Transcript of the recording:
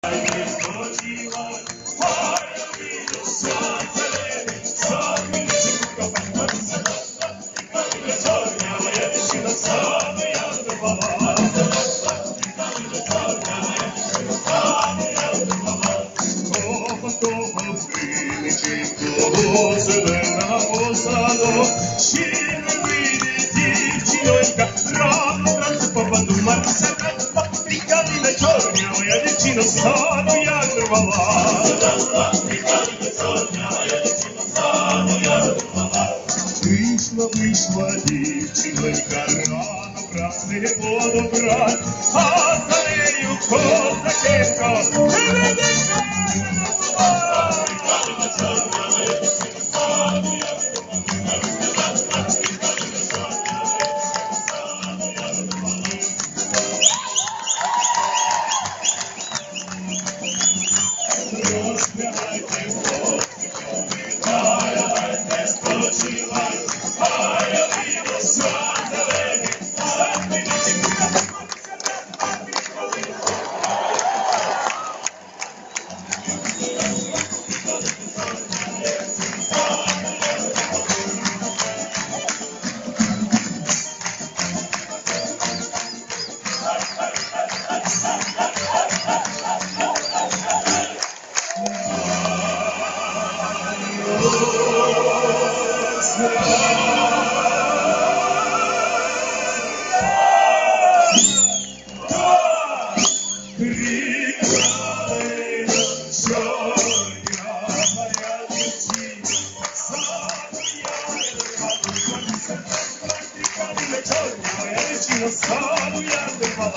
Зелена посаду, чи не вийде дівчинонька, рано вранці попадуматися, прикаліна чорня, моя дівчина, стану я рвала. Вийшла дівчинонька, рано вранці водобрать, а за нею козакенко, Саду я вирвала,